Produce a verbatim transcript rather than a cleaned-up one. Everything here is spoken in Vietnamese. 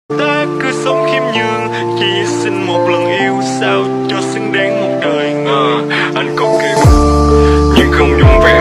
Ta cứ sống khiêm nhường, chỉ xin một lần yêu sao cho xứng đáng một đời ngờ. Anh có kỳ vọng nhưng không dùng vẻ